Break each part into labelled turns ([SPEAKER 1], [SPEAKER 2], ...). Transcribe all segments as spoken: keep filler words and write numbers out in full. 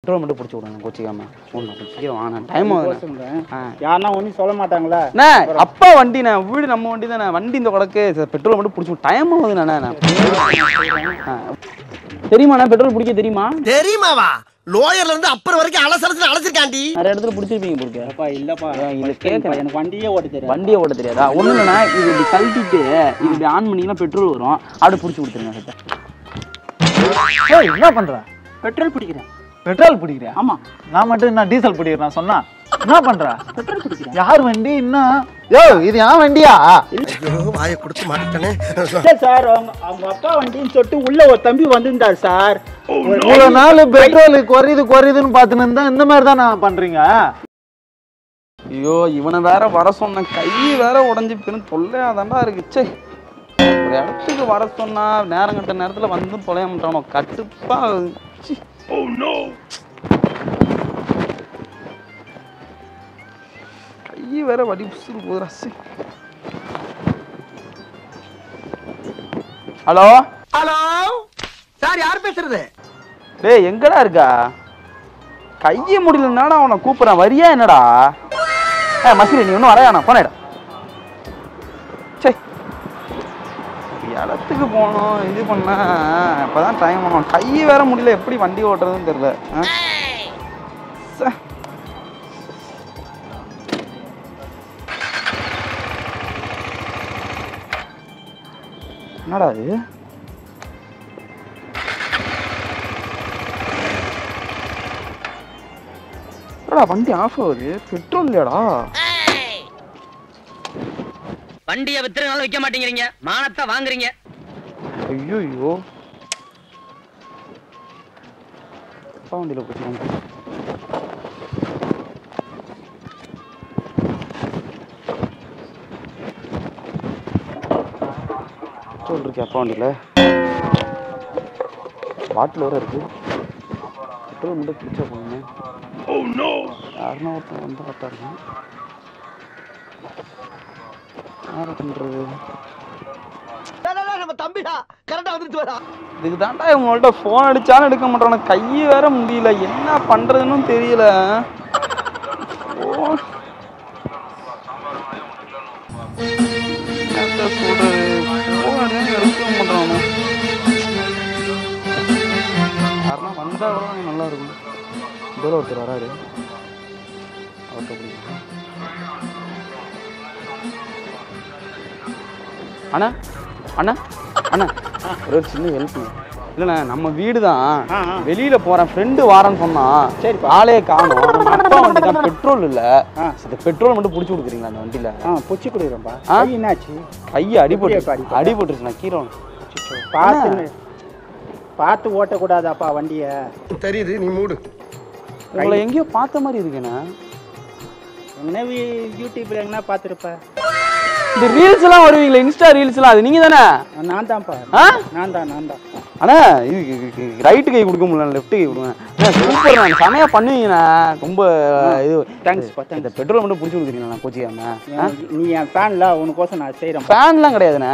[SPEAKER 1] Petrol மட்டும் பிடிச்சி விடுங்க கோச்சிக்காம. ஒன்று சீக்கிரம் வாங்க, டைம் ஆகுது.
[SPEAKER 2] யாருன்னா ஒன்றும் சொல்ல மாட்டாங்களா?
[SPEAKER 1] அப்பா வண்டிண்ணே, வீடு நம்ம வண்டி தானே, வண்டி இந்த கொடக்கு பெட்ரோல் மட்டும் பிடிச்சி டைம் ஆகுதுண்ணே. தெரியுமாண்ணா பெட்ரோல் பிடிக்க தெரியுமா?
[SPEAKER 3] தெரியுமாவா? லோயர்ல இருந்து அப்புறம் வரைக்கும் அலசலத்துல அழைச்சிருக்காண்டி.
[SPEAKER 1] நிறைய இடத்துல பிடிச்சிருப்பீங்க போருக்கு.
[SPEAKER 2] அப்பா இல்லப்பா,
[SPEAKER 1] இது கேட்க
[SPEAKER 2] எனக்கு வண்டியே ஓட்ட தெரியாது.
[SPEAKER 1] வண்டியை ஓட்ட தெரியாதா? ஒன்றும் இல்லைண்ணா, இது இப்படி கழட்டிட்டு இது இப்படி ஆன் பண்ணிங்கன்னா பெட்ரோல் வரும், அப்படி பிடிச்சி கொடுத்துருங்க சார்.
[SPEAKER 2] என்ன பண்ற? பெட்ரோல் பிடிக்கிறேன்.
[SPEAKER 4] பெட்ரோல் பிடிக்கிறேன்?
[SPEAKER 2] ஆமா. நான் மட்டும் என்ன டீசல் பிடிக்கிறேன் சொன்னா என்ன பண்ற? பெட்ரோல் பிடிக்கிறேன். யார் வண்டி? என்ன யோ இது யார் வண்டியா?
[SPEAKER 3] வாயை கொடுத்து மாட்டேனே
[SPEAKER 2] சார். அவங்க அவங்க அப்பா வண்டின்னு சொல்லிட்டு உள்ள ஒரு தம்பி வந்திருந்தார் சார்.
[SPEAKER 4] இவ்வளவு நாள் பெட்ரோல் குறையுது குறையுதுன்னு பார்த்துன்னு இருந்தா இந்த மாதிரி தான் நான் பண்றீங்க.
[SPEAKER 1] ஐயோ இவனை வேற வர சொன்ன, கை வேற உடஞ்சி பின்னு தொல்லையாதாண்டா இருக்கு. சே, ஒரு இடத்துக்கு வர சொன்னா நேரம் கட்ட நேரத்துல வந்து தொலைய மாட்டானோ, கட்டுப்பா. கை வேற வடி புசுறு போதுரா. ஹலோ
[SPEAKER 3] ஹலோ சார், யார் பேசுறது?
[SPEAKER 1] டேய் எங்கடா இருக்கா? கைய முடியலனாடா அவனை கூப்பிடுறான், வரியா என்னடா? ஏ மசிலி நீ ஒன்றும் வரையாண்ணா, போனேடா. சே, இடத்துக்கு போகணும், இது பண்ண இப்போதான் டைம் ஆகணும். கை வேற முடியல, எப்படி வண்டி ஓட்டுறதுன்னு தெரியல. என்னடா அது? வண்டி ஆஃப் ஆகுது, பெட்ரோல் இல்லையாடா?
[SPEAKER 5] வண்டியை வித்துறனால வைக்க மாட்டேங்கிறீங்க, மானத்தை வாங்குறீங்க.
[SPEAKER 1] ஐயோ ஐயோ, அப்பா வண்டியில் போச்சுக்கோங்க. பெட்ரோல் இருக்கு அப்பா வண்டியில், பாட்டில் வேற இருக்கு. பெட்ரோல் மட்டும் பிடிச்சா போங்க. யாருன்னா ஒருத்தர் வந்து பார்த்தாருங்க, யாரை பண்றது?
[SPEAKER 3] நம்ம தம்பிடா கரெக்டா வந்துட்டு வரா.
[SPEAKER 1] இதுக்கு தாண்டா இவங்கள்ட்ட ஃபோன் அடிச்சாலும் எடுக்க மாட்டான, கை வேற முடியல, என்ன பண்றதுன்னு தெரியல. யாருன்னா வந்தா கூட நல்லா இருக்கும். இதோட ஒருத்தர் வராரு, அவர்கிட்ட பிடிக்கும். அண்ணா அண்ணா அண்ணா ஒரு சின்ன ஹெல்ப் இல்லைண்ணா, நம்ம வீடு தான், வெளியில போறேன், ஃப்ரெண்டு வாரேன்னு சொன்னான். சரி, ஆளே காணும். நம்ம அப்பா வண்டி தான், பெட்ரோல் இல்ல. பெட்ரோல் மட்டும் பிடிச்சி கொடுக்குறீங்களா அந்த வண்டியில?
[SPEAKER 2] பிடிச்சி கொடுக்குறேன்ப்பா. என்னாச்சு?
[SPEAKER 1] கையை அடிபட்டு அடிபட்டுருச்சுண்ணா, கீரை.
[SPEAKER 2] பார்த்து பார்த்து ஓட்டக்கூடாதாப்பா வண்டிய?
[SPEAKER 3] தெரியுது, நீ மூடு.
[SPEAKER 1] உங்களை எங்கேயோ பார்த்த மாதிரி இருக்கேண்ணா.
[SPEAKER 2] என்ன யூடியூப்ல எங்கன்னா பார்த்துருப்ப?
[SPEAKER 1] இந்த ரீல்ஸ் எல்லாம் வருவீங்களா, இன்ஸ்டா ரீல்ஸ் எல்லாம், அது நீங்க தானே?
[SPEAKER 2] நான் தான்ப்பா. நான் தான் நான் தான்
[SPEAKER 1] அண்ணா, இது ரைட்டு கை கொடுக்க முடியல, லெஃப்ட் கை கொடுங்க. சூப்பர், நான் செமையா பண்ணுவீங்கண்ணா, ரொம்ப இது.
[SPEAKER 2] தேங்க்ஸ் பா.
[SPEAKER 1] இந்த பெட்ரோல் மட்டும் பிடிச்சி கொடுக்குறீங்களா கோச்சிக்காம?
[SPEAKER 2] நீ என் ஃபேன்ல உனக்கோசம் நான் செய்கிறேன்.
[SPEAKER 1] ஃபேன்லாம் கிடையாதுண்ணா,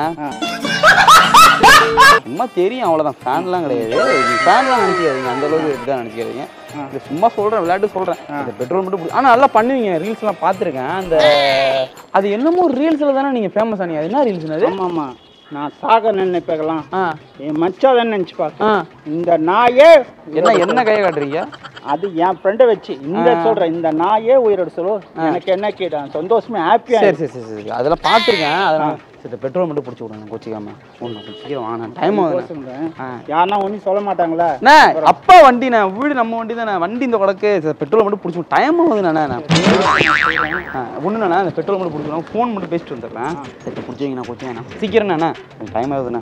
[SPEAKER 1] சும்மா தெரியும் அவ்வளோதான். ஃபேன்லாம் கிடையாது, ஃபேன்லாம் நினச்சிக்காதீங்க, அந்த அளவுக்கு இதுதான் நினச்சிக்காதீங்க. இது சும்மா சொல்கிறேன், விளையாட்டு சொல்கிறேன். இந்த பெட்ரோல் மட்டும் ஆனால் நல்லா பண்ணுவீங்க, ரீல்ஸ்லாம் பார்த்துருக்கேன். அந்த அது என்னமோ ரீல்ஸில் தானே நீங்கள் ஃபேமஸ் ஆனீங்க, அது என்ன ரீல்ஸ்னு? அது
[SPEAKER 2] ஆமாம் ஆமாம், நான் சாக நினைப்பேக்கலாம். என் மச்சாதான் நினச்சி பார்க்க. இந்த நாயே
[SPEAKER 1] என்ன என்ன கையை காட்டுறீங்க?
[SPEAKER 2] அது என் ஃப்ரெண்டை வச்சு இந்த சொல்கிறேன், இந்த நாயே உயிரோட சொல்லுவோம். எனக்கு என்ன கேட்டேன், சந்தோஷமே ஹாப்பியாக.
[SPEAKER 1] சரி சரி சரி சரி, அதெல்லாம் பார்த்துருக்கேன். அதெல்லாம் சரி, பெட்ரோல் மட்டும் பிடிச்சி விடுங்க கோச்சிக்காம. ஒன்று சீக்கிரம் வாங்க, டைம் ஆகுது.
[SPEAKER 2] யாருன்னா ஒன்றும் சொல்ல மாட்டாங்களா?
[SPEAKER 1] அப்பா வண்டிண்ணே, வீடு நம்ம வண்டி தானே, வண்டி இந்த கொடக்கு பெட்ரோல் மட்டும் பிடிச்சி டைம் ஆகுதுண்ணா. ஒன்றுண்ணா, இந்த பெட்ரோல் மட்டும் பிடிச்சிடும், ஃபோன் மட்டும் பேசிட்டு வந்துடுறேன். சரி பிடிச்சிங்கண்ணா, பிடிச்சிங்கண்ணா, சீக்கிரம்ண்ணா, டைம் ஆகுதுண்ணா.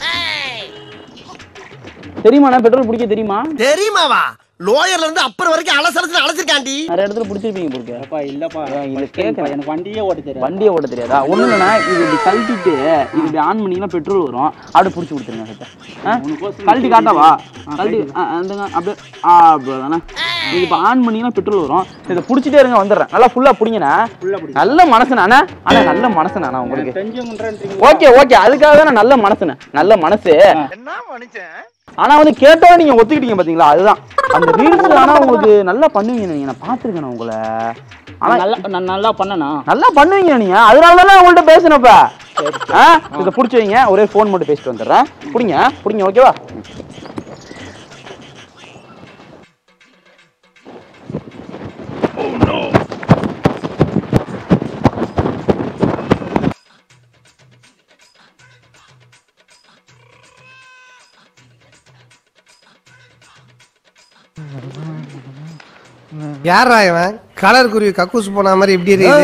[SPEAKER 1] தெரியுமாண்ணா பெட்ரோல் பிடிக்க தெரியுமா?
[SPEAKER 3] தெரியுமாவா? லோயர்ல இருந்து அப்புறம் வரைக்கும் அலசலத்துல அழைச்சிருக்காண்டி.
[SPEAKER 1] நிறைய இடத்துல பிடிச்சிருப்பீங்க போருக்கு.
[SPEAKER 2] அப்பா இல்லப்பா, இது கேட்க எனக்கு வண்டியே ஓட்ட தெரியாது.
[SPEAKER 1] வண்டியை ஓட்ட தெரியாதா? ஒன்றும் இல்லைண்ணா, இது இப்படி கழட்டிட்டு இது இப்படி ஆன் பண்ணிங்கன்னா பெட்ரோல் வரும், அப்படி பிடிச்சி கொடுத்துருங்க சார். கழட்டி காட்டவா? கழட்டி அப்படியே அப்படியே தானே. இது இப்போ ஆன் பண்ணிங்கன்னா பெட்ரோல் வரும். இதை பிடிச்சிட்டே இருங்க, வந்துடுறேன். நல்லா ஃபுல்லா பிடிங்கண்ணா. நல்ல மனசுண்ணா அண்ணா. அண்ணா நல்ல மனசுண்ணா உங்களுக்கு. ஓகே ஓகே, அதுக்காக தான் நல்ல மனசுண்ணே. நல்ல மனசு.
[SPEAKER 3] என்ன மனுஷன்?
[SPEAKER 1] ஆனா வந்து கேட்டா நீங்க ஒத்துக்கிட்டீங்க பாத்தீங்களா, அதுதான் அந்த ரீல்ஸ். ஆனா உங்களுக்கு நல்லா பண்ணுவீங்க நீங்க, நான் பாத்துருக்கேன் உங்களை. ஆனா நல்லா நல்லா பண்ணனா நல்லா பண்ணுவீங்க நீங்க, அதனாலதான் உங்கள்ட்ட பேசினப்ப. இதை பிடிச்சி வைங்க, ஒரே ஃபோன் மட்டும் பேசிட்டு வந்துடுறேன். பிடிங்க பிடிங்க, ஓகேவா?
[SPEAKER 6] யாரா இவன்? கலர் குருவி கக்கூஸ் போன மாதிரி இப்படி இருக்குது.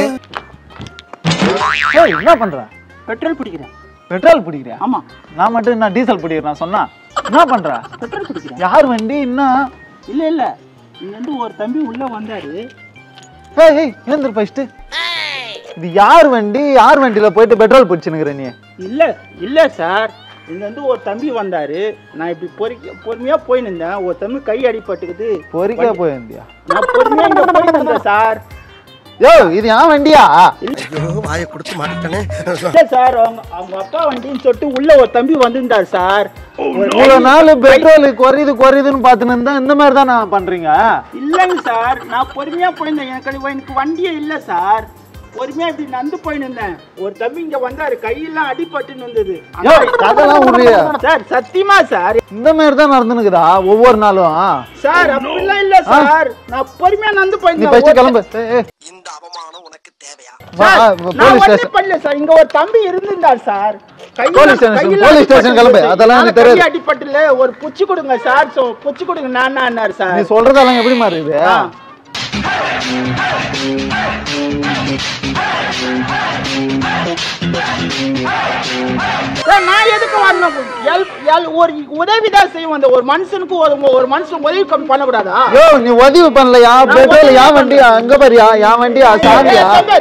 [SPEAKER 2] என்ன பண்ற?
[SPEAKER 1] பெட்ரோல் பிடிக்கிறேன்.
[SPEAKER 2] பெட்ரோல் பிடிக்கிறியா?
[SPEAKER 1] ஆமா.
[SPEAKER 2] நான் மட்டும் என்ன டீசல் பிடிக்கிறேன் சொன்னா என்ன பண்ற?
[SPEAKER 1] பெட்ரோல் பிடிக்கிறேன்.
[SPEAKER 2] யார் வண்டி? இன்னும்
[SPEAKER 1] இல்ல இல்ல, இங்க வந்து ஒரு தம்பி உள்ள வந்தாரு.
[SPEAKER 2] ஏய் ஏய் ஏந்திர ஃபர்ஸ்ட். இது யார் வண்டி? யார் வண்டியில போயிட்டு பெட்ரோல் பிடிச்சுனுக்குற நீ?
[SPEAKER 7] இல்ல இல்ல சார், இங்க வந்து ஒரு தம்பி வந்தாரு. நான் இப்படி பொறுக்க பொறுமையா போய் நின்றேன். ஒரு தம்பி கை அடிபட்டுக்குது.
[SPEAKER 2] பொறிக்க போயிருந்தியா?
[SPEAKER 7] நான் பொறுமையா இங்க போய் நின்றேன் சார்.
[SPEAKER 2] யோ இது யார் வண்டியா?
[SPEAKER 3] ஐயோ வாயை கொடுத்து மாட்டேனே.
[SPEAKER 7] இல்ல சார், அவங்க அவங்க அப்பா வண்டின்னு சொல்லிட்டு உள்ள ஒரு தம்பி வந்திருந்தார் சார்.
[SPEAKER 2] இவ்வளவு நாள் பெட்ரோல் குறையுது குறையுதுன்னு பாத்துன்னு இருந்தா இந்த மாதிரி தான் நான் பண்றீங்க?
[SPEAKER 7] இல்லைங்க சார், நான் பொறுமையா போயிருந்தேன். எனக்கு எனக்கு வண்டியே இல்ல சார். பொறுமையா இப்படி நந்து போய் நின்றேன். ஒரு தம்பி இங்க வந்தாரு, கையெல்லாம் அடிபட்டுன்னு இருந்தது.
[SPEAKER 2] அதெல்லாம் உண்மையா
[SPEAKER 7] சார்? சத்தியமா சார்,
[SPEAKER 2] இந்த மாதிரி தான் நடந்துனுக்குதா ஒவ்வொரு நாளும்?
[SPEAKER 7] சார் அப்படிலாம் இல்ல சார், நான் பொறுமையா நந்து
[SPEAKER 2] நீ
[SPEAKER 7] போயிருந்தேன்.
[SPEAKER 2] ஃபர்ஸ்ட் கிளம்பு.
[SPEAKER 3] இந்த அவமானம் உனக்கு தேவையா?
[SPEAKER 2] போலீஸ் ஸ்டேஷன்
[SPEAKER 7] பண்ணல சார், இங்க ஒரு தம்பி இருந்திருந்தார் sir.
[SPEAKER 2] Police station police station கிளம்பு. அதெல்லாம் எனக்கு தெரியாது.
[SPEAKER 7] அடிப்பட்டுல ஒரு புச்சு கொடுங்க சார். சோ புச்சு கொடுங்க. நான் நான் சார்,
[SPEAKER 2] நீ சொல்றதெல்லாம் எப்படி மாதிரி இருக்குது?
[SPEAKER 7] நான் எதுக்கு வரணும்? ஒரு உதவிதான் செய்வோம். ஒரு மனுஷனுக்கு ஒரு மனுஷன் உதவி கம்மி பண்ணக்கூடாதா?
[SPEAKER 2] யோ நீ உதவி பண்ணலையா? பெட்ரோல் யா வண்டியா? அங்க பாரியா? யா வண்டியா? சாமியா?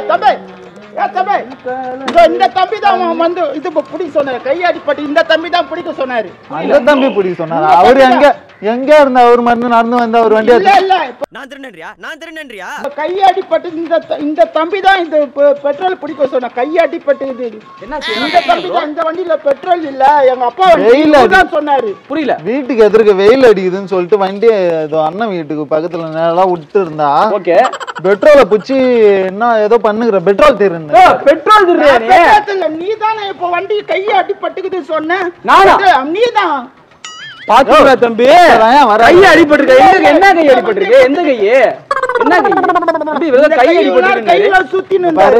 [SPEAKER 7] இந்த தம்பி தான் வந்து இது பிடிக்க சொன்னாரு. கையாடிப்பட்டு இந்த தம்பி தான் பிடிக்க சொன்னாரு.
[SPEAKER 2] அந்த தம்பி பிடிக்க சொன்னாரா? அவரு எங்க எங்க இருந்த? அவர் மருந்து நடந்து வந்த ஒரு வண்டியா?
[SPEAKER 7] இல்ல இல்ல,
[SPEAKER 3] நான் திருநன்றியா? நான் திருநன்றியா?
[SPEAKER 7] கையாடிப்பட்டு இந்த இந்த தம்பி தான் இந்த பெட்ரோல் பிடிக்க சொன்ன. கையாடிப்பட்டு இது என்ன? இந்த தம்பி தான். இந்த வண்டியில பெட்ரோல் இல்ல, எங்க அப்பா
[SPEAKER 2] வெயில
[SPEAKER 7] தான் சொன்னாரு.
[SPEAKER 1] புரியல.
[SPEAKER 2] வீட்டுக்கு எதிர்க்க வெயில் அடிக்குதுன்னு சொல்லிட்டு வண்டி ஏதோ அண்ணன் வீட்டுக்கு பக்கத்துல நேரா விட்டு இருந்தா
[SPEAKER 1] ஓகே,
[SPEAKER 2] பெட்ரோலை புடிச்சு என்ன ஏதோ பண்ணுகிற பெட்ரோல் தீர்ந்து
[SPEAKER 1] பெட்ரோல்
[SPEAKER 7] நீ தானே இப்ப வண்டி கையை அடிபட்டுக்குது சொன்ன? நீ தான்
[SPEAKER 1] பாத்தீங்களா தம்பி? கை அடிபட்டிருக்க. எங்க என்ன கை அடிபட்டிருக்கு? எந்த கையே? என்ன கை? அப்படி வெறும் கை அடிபட்டிருக்கு.
[SPEAKER 7] கையில சுத்தி நின்றாரு.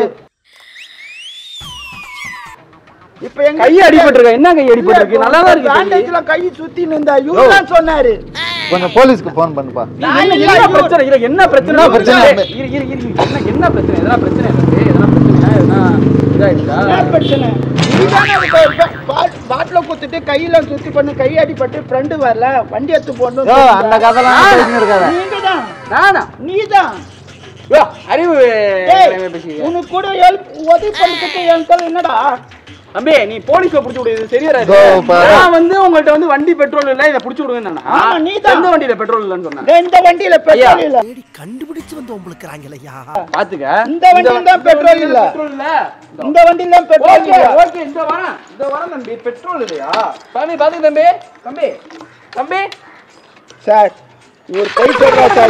[SPEAKER 7] இப்ப எங்க
[SPEAKER 1] கை அடிபட்டிருக்க. என்ன கை அடிபட்டிருக்கு? நல்லா தான் இருக்கு.
[SPEAKER 7] பேண்டேஜ்ல கை சுத்தி நின்றா. இவரு தான் சொன்னாரு.
[SPEAKER 2] கொஞ்சம் போலீஸ்க்கு போன் பண்ணுப்பா.
[SPEAKER 1] என்ன பிரச்சனை? இல்ல என்ன பிரச்சனை? பிரச்சனை இரு இரு இரு. என்ன என்ன பிரச்சனை? எதனா பிரச்சனை இருக்கு? எதனா பிரச்சனை? எதனா இதாயிடுச்சா?
[SPEAKER 7] என்ன பிரச்சனை? பாட்டில குத்துட்டு கையில சுத்தி பண்ணி கை அடிபட்டு ஃப்ரெண்டு வரல, வண்டி எடுத்து போடணும்.
[SPEAKER 2] அந்த கதைலாம் இருக்காத.
[SPEAKER 7] நீங்க தான்.
[SPEAKER 1] நானா?
[SPEAKER 7] நீ தான்.
[SPEAKER 1] அறிவு
[SPEAKER 7] உனக்கு கூட ஹெல்ப் உதவி பண்ணிட்டு என் என்னடா
[SPEAKER 1] தம்பி, நீ போலீஸ்ல புடிச்சு விடுறது சரியா? நான் வந்து உங்கள்ட்ட வந்து வண்டி பெட்ரோல் இல்ல, இதை புடிச்சு விடுங்க.
[SPEAKER 7] நீ தான்
[SPEAKER 1] எந்த வண்டியில பெட்ரோல் இல்லன்னு சொன்னேன்.
[SPEAKER 7] இந்த வண்டியில பெட்ரோல் இல்ல.
[SPEAKER 3] கண்டுபிடிச்சு வந்து உங்களுக்குறாங்களையா?
[SPEAKER 1] பாத்துக்க,
[SPEAKER 7] இந்த வண்டியில தான் பெட்ரோல் இல்ல.
[SPEAKER 1] பெட்ரோல் இல்ல.
[SPEAKER 7] இந்த வண்டியில பெட்ரோல் இல்ல.
[SPEAKER 1] ஓகே, இந்த வரேன். இந்த வரேன் தம்பி. பெட்ரோல் இல்லையா? தம்பி பாத்துக்க தம்பி. தம்பி தம்பி
[SPEAKER 7] சார், ஒரு கை சொல்றா சார்.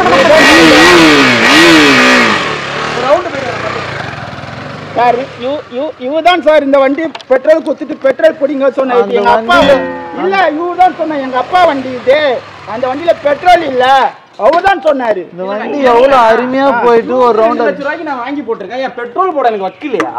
[SPEAKER 1] ரவுண்ட் போயிடு
[SPEAKER 7] சார். யூ யூ இவதான் சார் இந்த வண்டி பெட்ரோல் குத்துட்டு பெட்ரோல் பிடிங்க சொன்ன. எங்க அப்பா இல்ல, இவதான் சொன்ன. எங்க அப்பா வண்டி இது. அந்த வண்டியில பெட்ரோல் இல்ல, அவர்தான் சொன்னாரு.
[SPEAKER 2] இந்த வண்டி எவ்வளவு அருமையா போயிட்டு ஒரு ரவுண்ட்
[SPEAKER 1] லட்ச ரூபாய்க்கு நான் வாங்கி போட்டிருக்கேன். என் பெட்ரோல் போட எனக்கு வக்கில்லையா?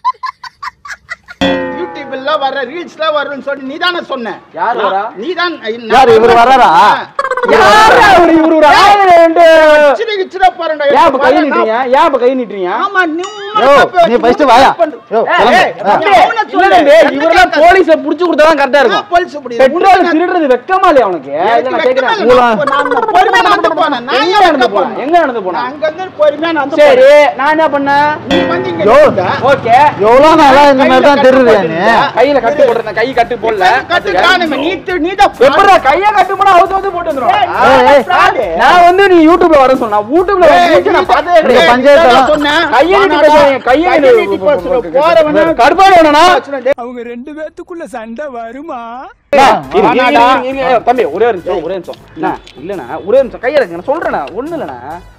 [SPEAKER 7] யூடியூப்ல வர ரீல்ஸ்ல வரும்னு சொல்லி நீ தானே சொன்ன.
[SPEAKER 1] யார் வரா?
[SPEAKER 7] நீ தான்.
[SPEAKER 2] யார் இவர் வராரா?
[SPEAKER 1] யாரா இவரு? இவரு ஒரு ஆயிரம்
[SPEAKER 7] உயிரை போறேன்டா.
[SPEAKER 1] ஏன் இப்ப கை நீட்டுறீங்க? ஏன் இப்ப கை நீட்டுறீங்க?
[SPEAKER 7] ஆமா நீ
[SPEAKER 2] யோ நீ ஃபர்ஸ்ட் வாயா. யோ
[SPEAKER 1] இவரெல்லாம் போலீஸ புடிச்சு கொடுத்தாதான் கரெக்டா இருக்கும்.
[SPEAKER 7] போலீஸ் புடி.
[SPEAKER 1] பெட்ரோல் திருடுறது வெக்கமா இல்லையா உனக்கு? இல்ல நான் கேக்குறேன்.
[SPEAKER 7] நான் பொறுமையா நடந்து போனேன். நான்
[SPEAKER 1] எங்க நடந்து போறேன்? எங்க நடந்து போறேன்?
[SPEAKER 7] அங்க இருந்து பொறுமையா நடந்து
[SPEAKER 1] சரி நான் என்ன பண்ணேன்?
[SPEAKER 7] நீ வந்து இங்க
[SPEAKER 2] யோ
[SPEAKER 1] ஓகே
[SPEAKER 2] எவ்வளவு நாளா இந்த மாதிரி தான் தெரியுது நீ.
[SPEAKER 1] கையில கட்டு போடுறேன். கை கட்டு போடல.
[SPEAKER 7] கட்டு காணுமே. நீ நீ தான்
[SPEAKER 1] எப்பறா கைய கட்டு போனா அவுத்து வந்து போட்டு வந்துரும். நான் வந்து நீ யூடியூப்ல வர சொன்னா யூடியூப்ல வந்து நான் பார்த்தே
[SPEAKER 2] நீங்க பஞ்சாயத்துல
[SPEAKER 7] சொன்னேன்.
[SPEAKER 1] கைய நீட்டி பேசுறீங்க. கைய நீட்டி
[SPEAKER 7] போறவன
[SPEAKER 1] கடுப்பாடு வேணா.
[SPEAKER 6] அவங்க ரெண்டு பேத்துக்குள்ள சண்டை வருமா?
[SPEAKER 1] தம்பி ஒரே ஒரு நிமிஷம் ஒரே நிமிஷம் இல்லண்ணா ஒரே நிமிஷம் கையில இருக்கு நான் சொல்றேண்ணா ஒண்ணு இல்லண்ணா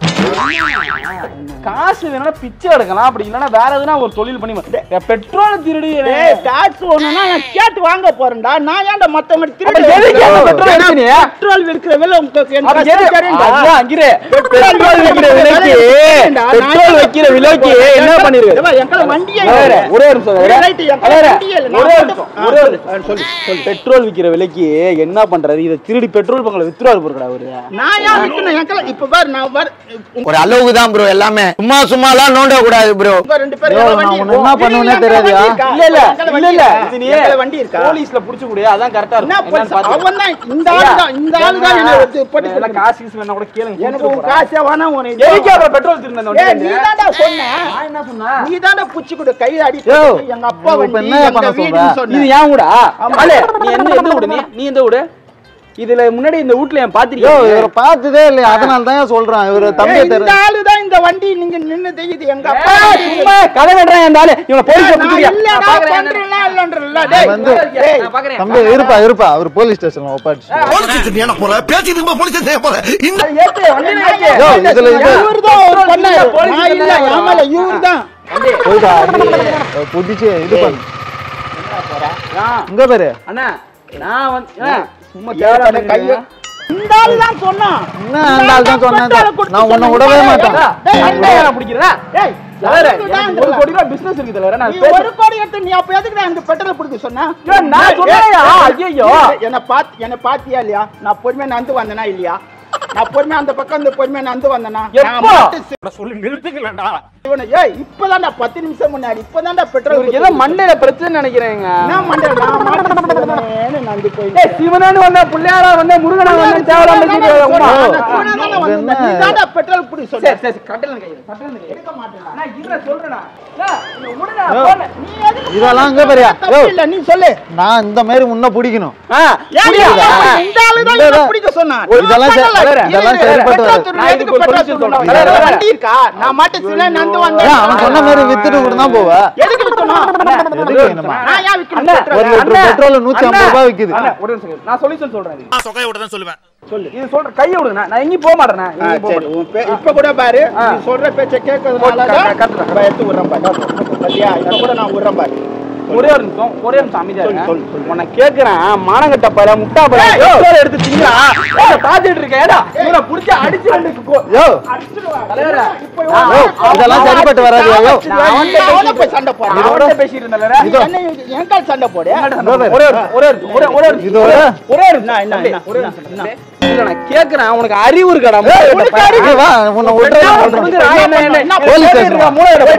[SPEAKER 1] காசு வேணா பிச்சை எடுக்கலாம் அப்படி இல்லன்னா வேற எதுனா ஒரு தொழில் பண்ணி பெட்ரோல் திருடி
[SPEAKER 7] டாக்ஸ் ஒண்ணுனா நான் கேட்டு வாங்க போறேன்டா. நான் ஏன்டா மத்தவங்க திருடி பெட்ரோல் விற்கிற விலை உங்களுக்கு என்ன தெரியும்டா?
[SPEAKER 1] அங்கிரே பெட்ரோல் விக்கிற விலைக்கு பெட்ரோல் விக்கிற விலைக்கு என்ன பண்ணிருக்கு?
[SPEAKER 7] எங்க வண்டியே
[SPEAKER 1] ஒரே ஒரு நிமிஷம்
[SPEAKER 7] ரைட் எங்க வண்டியே இல்ல.
[SPEAKER 1] ஒரே ஒரு நிமிஷம் ஒரே ஒரு நிமிஷம் சொல்லு சொல்லு பெட்ரோல் விக்கிற விலைக்கு என்ன பண்றாரு? இத திருடி பெட்ரோல் பங்கல வித்துறாரு போறடா அவரு.
[SPEAKER 7] நான் ஏன் விக்கணும்? எங்க இப்ப பாரு நான் பாரு
[SPEAKER 3] ஒரு அளவுக்கு தான் ப்ரோ எல்லாமே. சும்மா சும்மாலாம் நோண்ட கூடாது ப்ரோ.
[SPEAKER 7] ரெண்டு பேர்
[SPEAKER 2] என்ன பண்ணுவனே தெரியாதுயா.
[SPEAKER 1] இல்ல இல்ல இல்ல இல்ல இது நீ
[SPEAKER 7] வண்டி இருக்கா?
[SPEAKER 1] போலீஸ்ல புடிச்சு குடு அதான் கரெக்ட்டா இருக்கும்.
[SPEAKER 7] அவன் தான் இந்த ஆளு தான் இந்த ஆளு தான் என்ன வந்து போட்டு
[SPEAKER 1] எல்லாம் காசு கீஸ் வேணா கூட கேளுங்க.
[SPEAKER 7] எனக்கு உன் காசே வேணா உனக்கு
[SPEAKER 1] எதுக்கு அவ பெட்ரோல் திருடின அந்த
[SPEAKER 7] ஏய் நீ தான்டா சொன்ன.
[SPEAKER 1] நான் என்ன சொன்னா?
[SPEAKER 7] நீ தான்டா புடிச்சு குடு கை அடி
[SPEAKER 2] யோ,
[SPEAKER 7] எங்க அப்பா
[SPEAKER 2] இப்ப
[SPEAKER 7] வண்டி
[SPEAKER 2] என்ன
[SPEAKER 7] எங்க
[SPEAKER 2] பண்ண
[SPEAKER 7] வீடுன்னு
[SPEAKER 2] சொல்ற?
[SPEAKER 7] சொன்ன.
[SPEAKER 1] இது ஏன் ஊடா? அலே நீ எந்த எந்த ஊடு? நீ நீ எந்த ஊடு? இதுல முன்னாடி இந்த வீட்ல ஏன்
[SPEAKER 2] யோ
[SPEAKER 1] பாத்திருக்கியா?
[SPEAKER 2] இவரை பார்த்ததே இல்லையா அதனால தான் சொல்றேன் இவரு தம்பி
[SPEAKER 7] ஏய், இந்த
[SPEAKER 2] தெரியும்.
[SPEAKER 7] ஆளு தான் இந்த வண்டி நீங்க நின்னு தெரியுது எங்க அப்பா
[SPEAKER 1] ஏய், சும்மா கதை வெட்டறான் அந்த ஆளு. இவனை போலீஸ்ல
[SPEAKER 7] நான்
[SPEAKER 1] புடிச்சியா?
[SPEAKER 7] இல்லடா பண்றல இல்லன்றல டேய்
[SPEAKER 2] வந்து
[SPEAKER 1] நான் பாக்குறேன்.
[SPEAKER 2] தம்பி இருப்பா இருப்பா அவர் போலீஸ் ஸ்டேஷன்ல ஒப்பாச்சு.
[SPEAKER 3] போலீஸ் ஸ்டேஷன் ஏன போற? பேசிட்டு இருக்க போலீஸ் ஸ்டேஷன் போற. இந்த
[SPEAKER 1] ஏத்து வண்டில ஏத்து.
[SPEAKER 2] யோ இதுல இது
[SPEAKER 7] இவர்தான் ஒரு பண்ணாரு. நான் இல்ல ஆமால இவர்தான்.
[SPEAKER 2] போய்டா புடிச்சு இது பண்ணு. இங்க பாரு
[SPEAKER 1] அண்ணா நான் வந்து அண்ணா, சும்மா
[SPEAKER 7] ஏறாத
[SPEAKER 1] கேவலமா
[SPEAKER 7] கைய
[SPEAKER 1] கைய
[SPEAKER 7] இந்த ஆளு தான் சொன்னா.
[SPEAKER 2] என்ன அந்த ஆள் தான் சொன்னாங்க. நான் உன்னை விடவே மாட்டேன்.
[SPEAKER 1] அண்ணா பிடிக்கிறா.
[SPEAKER 7] டேய்
[SPEAKER 1] தலைவரே, எனக்கு ஒரு கோடி ரூபாய் business இருக்கு தலைவரே. நான்
[SPEAKER 7] நீ
[SPEAKER 1] பேச-
[SPEAKER 7] ஒரு கோடி எடுத்து நீ அப்ப எதுக்குடா அந்த பெட்ரோல் புடிக்க சொன்னா?
[SPEAKER 1] ஏய், நான் சொன்னேயா? ஐயையோ.
[SPEAKER 7] என்ன பாத் என்ன பாத்தியா இல்லையா? நான் பொறுமையா நடந்து வந்தனா இல்லையா? நான் பொறுமையா அந்த பக்கம் அந்த பொறுமையா நடந்து வந்தனா?
[SPEAKER 1] எப்போ?
[SPEAKER 7] சொல்லி நிறுத்துக்கலடா. இவனை ஏய் இப்பதான்டா பத்து நிமிஷம் முன்னாடி இப்பதான்டா பெட்ரோல்
[SPEAKER 1] இவருக்கு ஏதோ மண்டையில பிரச்சனை நினைக்கிறேங்க.
[SPEAKER 7] நான் மண்டல நான் மாட்டேன்னு நடந்து போய்
[SPEAKER 1] ஏய், சிவனான்னு வந்தா புள்ளையாரா வந்தா முருகனா வந்தா தேவலாம் பேசிட்டு உம்மா.
[SPEAKER 7] நீதான்டா பெட்ரோல் புடி சொன்ன.
[SPEAKER 1] சரி சரி கட்டல கை கட்டல கை எடுக்க மாட்டேன். நான் இல்ல சொல்றேனா. நீ உடனே போன்
[SPEAKER 7] நீ எதுக்கு
[SPEAKER 2] இதெல்லாம் இங்க பாரியா. யோ
[SPEAKER 7] இல்ல நீ சொல்லு.
[SPEAKER 2] நான் இந்த மாதிரி உன்னை பிடிக்கணும்.
[SPEAKER 1] ஆ
[SPEAKER 7] ஏன் நீ இந்த ஆளு தான் என்ன பிடிக்க சொன்னா?
[SPEAKER 2] இதெல்லாம் சரி- இதெல்லாம் சரிப்பட்டு வராது.
[SPEAKER 1] நான் இதுக்கு ஒரு solution சொல்றேன்.
[SPEAKER 7] பெட்ரோல் வண்டி இருக்கா? நான் மட்டும் சில நடந்து வந்தேன்.
[SPEAKER 2] ஏன் அவன் சொன்ன மாதிரி வித்துட்டு கூட தான் போவ.
[SPEAKER 7] எதுக்கு வித்தணும்?
[SPEAKER 2] எதுக்கு என்னமா?
[SPEAKER 7] நான் ஏன் விக்கணும்
[SPEAKER 1] அண்ணா,
[SPEAKER 7] பெட்ரோல்?
[SPEAKER 2] ஒரு லிட்டர் பெட்ரோல் நூத்தி ஐம்பது ரூபாய் விக்குது.
[SPEAKER 1] அண்ணா, ஒரு நிமிஷம் நான் சொல்யூஷன் சொல்றேன் இது.
[SPEAKER 3] நான் சொகைய விட தான் சொல்லுவேன்.
[SPEAKER 1] சொல்லு இது சொல்ற கைய விடுங்க. நான் எங்கேயும் போக மாட்டேன். நான்
[SPEAKER 7] ஆ,
[SPEAKER 1] எங்கேயும் போக
[SPEAKER 7] சரி
[SPEAKER 1] மாட்டேன்.
[SPEAKER 7] உன் பே- இப்ப கூட பாரு நீ சொல்ற பேச்ச கேட்கறதுனால
[SPEAKER 1] கரெக்ட்,
[SPEAKER 7] தான்
[SPEAKER 1] கரெக்ட்,
[SPEAKER 7] இப்ப எடுத்து விடுறேன் பாரு. சரியா? இப்ப கூட நான் விடுறேன் பாரு.
[SPEAKER 1] ஒரே ஒரு நிமிஷம் ஒரே நிமிஷம் அமைதியா இருங்க.
[SPEAKER 7] சொல்லு, சொல்லு.
[SPEAKER 1] உன்னை கேக்குறேன் மானங்கட்ட பையல முட்டா பையல
[SPEAKER 7] ஏய்,
[SPEAKER 1] பெட்ரோல் எடுத்து திங்கா பாத்துட்டு இருக்கேன். ஏடா இவனை புடிச்சு அடிச்சு ரெண்டு கோ-
[SPEAKER 2] யோ
[SPEAKER 7] அடிச்சிடுவா.
[SPEAKER 1] தலைவரே,
[SPEAKER 7] இப்ப
[SPEAKER 1] யோ,
[SPEAKER 7] இவன்
[SPEAKER 2] இதெல்லாம் சரிப்பட்டு வராது. யோ
[SPEAKER 1] நான் அவன்கிட்ட
[SPEAKER 7] அவனை
[SPEAKER 1] பேசி-
[SPEAKER 7] போய் சண்டை போடு.
[SPEAKER 1] நான் அவன்கிட்ட பேசிட்டு இருந்தேன்ல.
[SPEAKER 7] நீ என்ன என் கால் சண்டை போடு.
[SPEAKER 1] ஒரே ஒரு ஒரே ஒரு ஒரே ஒரு ஒரே ஒரு
[SPEAKER 2] இது ஒரு-
[SPEAKER 1] ஒரே ஒரு
[SPEAKER 7] என்ன, என்ன,
[SPEAKER 1] தம்பி,
[SPEAKER 7] என்ன,
[SPEAKER 1] ஒரே ஒரு
[SPEAKER 7] என்ன,
[SPEAKER 1] நிமிஷம் தம்பி. இல்ல நான் கேக்குறேன் உனக்கு அறிவு இருக்காடா?
[SPEAKER 2] உனக்கு அறிவு வா உன்னை விடுறேன் சொல்றேன். போலீஸ் ஸ்டேஷன் வா.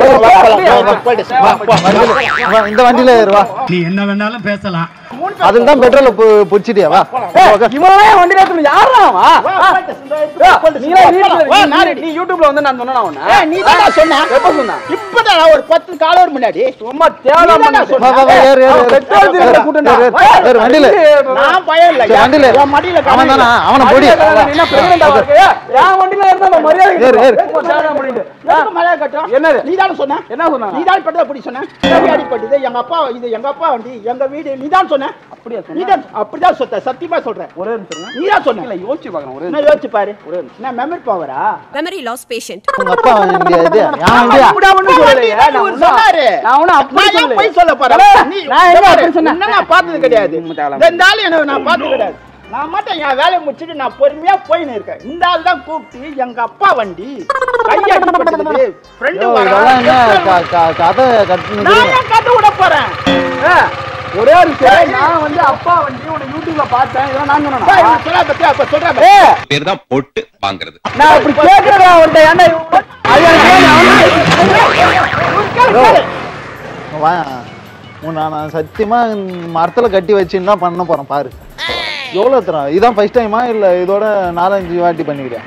[SPEAKER 2] வா, இந்த வண்டியில ஏறு வா.
[SPEAKER 6] நீ என்ன வேணாலும் பேசலாம்.
[SPEAKER 2] அதுல தான் பெட்ரோல் புடிச்சிட்டியா வா.
[SPEAKER 1] இவனே வண்டி ஏத்துறது யாரா அவன்? நீ
[SPEAKER 7] வா, நான்
[SPEAKER 1] நீ யூடியூப்ல வந்து நான் சொன்னேனா உன்னை?
[SPEAKER 7] ஏய், நீ தான்டா சொன்ன.
[SPEAKER 1] எப்ப சொன்ன?
[SPEAKER 7] இப்பதான் ஒரு பத்து காலவர் முன்னாடி
[SPEAKER 1] சும்மா தேவலாம்
[SPEAKER 7] நீ தான்டா
[SPEAKER 1] பண்ணாத.
[SPEAKER 2] வா, வா, வா, ஏறு, ஏறு, ஏறு.
[SPEAKER 1] பெட்ரோல் திருடுற கூட்டம்டா.
[SPEAKER 2] ஏறு, ஏறு, ஏறு, வண்டியில ஏறு.
[SPEAKER 7] நான் பயம் இல்ல.
[SPEAKER 2] சரி, வண்டியில ஏறு.
[SPEAKER 7] என் மடியில
[SPEAKER 2] அவன் தானா அவனை பொடி.
[SPEAKER 1] நீ என்ன பிரெக்னன்ட் ஆவா இருக்கியா? என் வண்டியில இருந்தா நான் மரியாதை
[SPEAKER 2] ஏறு, ஏறு.
[SPEAKER 1] கேட்க தேவலாம் பண்ணிட்டு.
[SPEAKER 7] எதுக்கு மலையை கட்டும்?
[SPEAKER 1] என்னது?
[SPEAKER 7] நீ தானே சொன்ன.
[SPEAKER 1] என்ன சொன்னாங்க?
[SPEAKER 7] நீ தான் பெட்ரோல் பிடி சொன்ன. கை அடிபட்டது எங்க அப்பா இது எங்க அப்பா வண்டி எங்க வீடு நீ தான் சொன்ன.
[SPEAKER 1] அப்படியா
[SPEAKER 7] நீ
[SPEAKER 1] சொன்ன?
[SPEAKER 7] தான் அப்படிதான் சொன்ன சத்தியமா சொல்றேன்.
[SPEAKER 1] ஒரே ஒரு நிமிஷம் இருங்க.
[SPEAKER 7] நீ தான் சொன்ன.
[SPEAKER 1] இல்ல யோசிச்சு பார்க்கணும் ஒரே
[SPEAKER 7] என்ன
[SPEAKER 1] நிமிஷம்.
[SPEAKER 7] யோசிச்சு பாரு. நான் மெமரி பவரா?
[SPEAKER 8] Memory loss patient.
[SPEAKER 2] உங்க அப்பா இங்க இது யான் வண்டியா?
[SPEAKER 1] அப்படியே ஒண்ணும் சொல்லலையே. நான்
[SPEAKER 7] இவர்
[SPEAKER 1] ஒண்ணும்
[SPEAKER 7] சொன்னாரு.
[SPEAKER 1] நான் ஒண்ணும் அப்படி
[SPEAKER 7] நான் ஏன்
[SPEAKER 1] சொல்லலையே.
[SPEAKER 7] போய் சொல்ல போறேன்?
[SPEAKER 1] தலைவரே,
[SPEAKER 7] நீ-
[SPEAKER 1] நான் எங்க
[SPEAKER 7] பாரு,
[SPEAKER 1] அப்படி சொன்னேன்?
[SPEAKER 7] உன்னை நான் பார்த்தது கிடையாது.
[SPEAKER 1] உண்மை தேவலாம்.
[SPEAKER 7] இந்த ஆளு என்ன நான் பார்த்தது கிடையாது. நான் மட்டும் என் வேலையை முடிச்சுட்டு நான் பொறுமையா போயின்னு இருக்கேன். இந்த ஆள் தான் கூப்பிட்டு எங்க அப்பா வண்டி கை அடிபட்டது ஃப்ரெண்டு
[SPEAKER 2] யோ,
[SPEAKER 7] வரான்.
[SPEAKER 2] இதெல்லாம் என்ன க- க- கதை கட்டுனது?
[SPEAKER 7] நான் ஏன் கட்டு விட போறேன்?
[SPEAKER 1] ஆ,
[SPEAKER 7] ஒரே ஒரு விஷயம், நான் வந்து அப்பா வண்டி உன்னை யூடியூப்ல பார்த்தேன், இதெல்லாம் நான் சொன்னேனா? சொல்றா பத்தியா, அப்ப சொல்றா பத்தியா.
[SPEAKER 8] பேர் தான் போட்டு வாங்குறது.
[SPEAKER 7] நான் இப்படி கேக்குறதா அவன்கிட்ட, ஏன்டா அது
[SPEAKER 2] வா உன் நான் சத்தியமா மரத்துல கட்டி வச்சுன்னு தான் பண்ண போறேன் பாரு. எவ்வளவு தரம்? இதான் ஃபர்ஸ்ட் டைமா இல்ல இதோட நாலஞ்சு வாட்டி பண்ணிக்கிறேன்?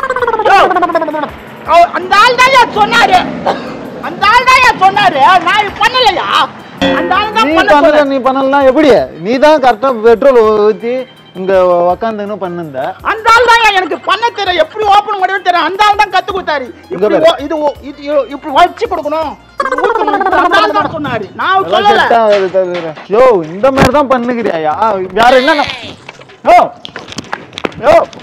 [SPEAKER 7] அந்த ஆள் தான் சொன்னாரு, அந்த ஆள் தான் சொன்னாரு, நான் பண்ணலையா? அந்த ஆள் தான்
[SPEAKER 2] நீ
[SPEAKER 7] பண்ணல.
[SPEAKER 2] பண்ணல, நீ பண்ணலாம் எப்படி? நீ தான் கரெக்டா பெட்ரோல் ஊத்தி இங்க உக்காந்துன்னு பண்ணுந்த.
[SPEAKER 7] அந்த ஆள் தான் எனக்கு பண்ண தெரியும், எப்படி ஓபன் பண்ணவே தெரியும். அந்த ஆள் தான் கத்து கொடுத்தாரு. இப்படி ஓ- இது ஓ- இது இப்படி வச்சு கொடுக்கணும், இப்படி ஊத்தணும். அந்த ஆள் தான் சொன்னாரு, நான் சொல்லல.
[SPEAKER 2] யோ இந்த மாதிரி தான் பண்ணுகிறியா? வேற என்ன? யோ யோ